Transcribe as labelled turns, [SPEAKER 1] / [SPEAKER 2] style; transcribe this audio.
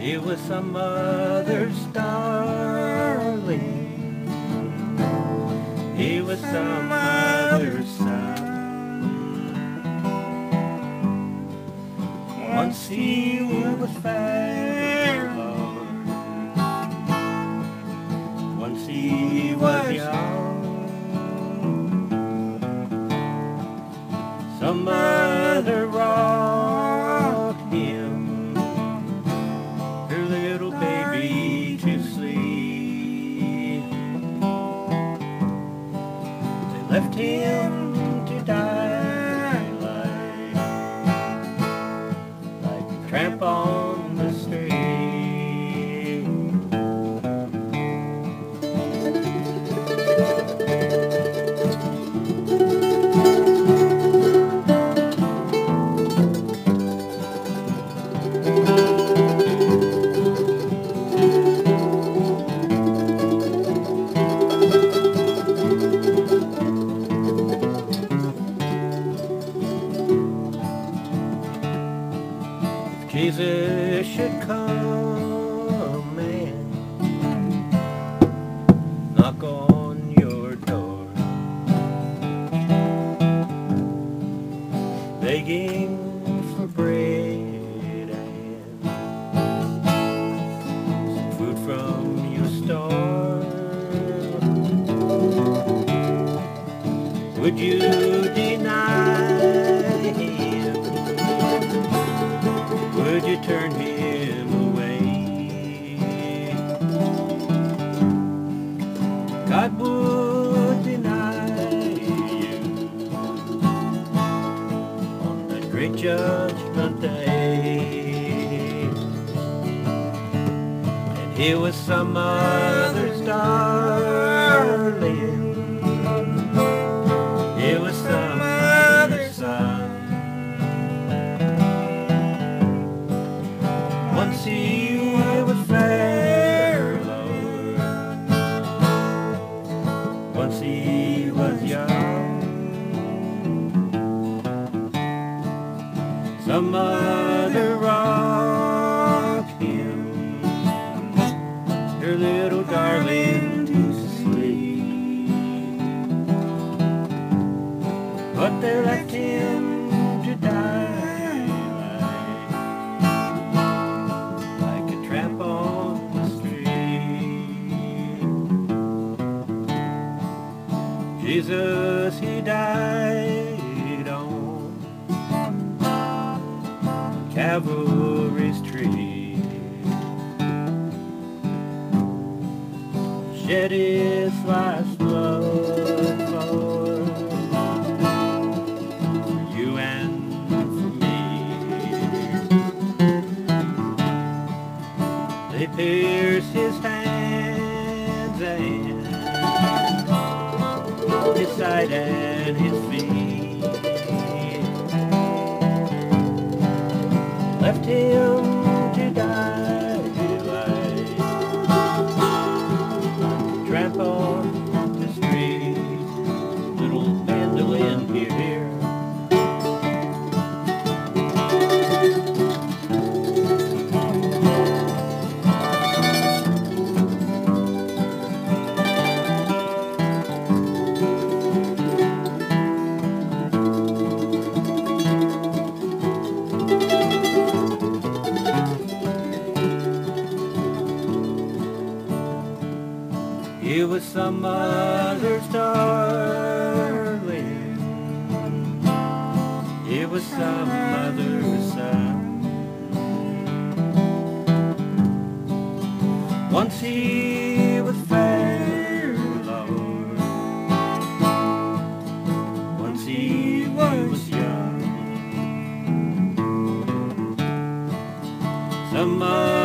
[SPEAKER 1] He was some mother's darling. He was some mother's son. Once he was fair, Lord. Once he was young. Some mother rocked him, her little baby to sleep. They left him to die like a tramp on the street. Jesus should come and knock on your door, begging for bread and some food from your store. Would you deny him? Would you turn him away? God would deny you on that great judgment day. And he was some other's darling. He was some other's son. Once he was fair, Lord. Once he was young. Some mother rocked him, her little darling to sleep. But they left him to die. Jesus, he died on Calvary's tree, shed his life's blood for you and for me. They pierced his hands and his side and his feet, left him to die like a tramp on the street. Little mandolin here. He was some mother's darling. He was some mother's son. Once he was fair, Lord. Once he was young. Some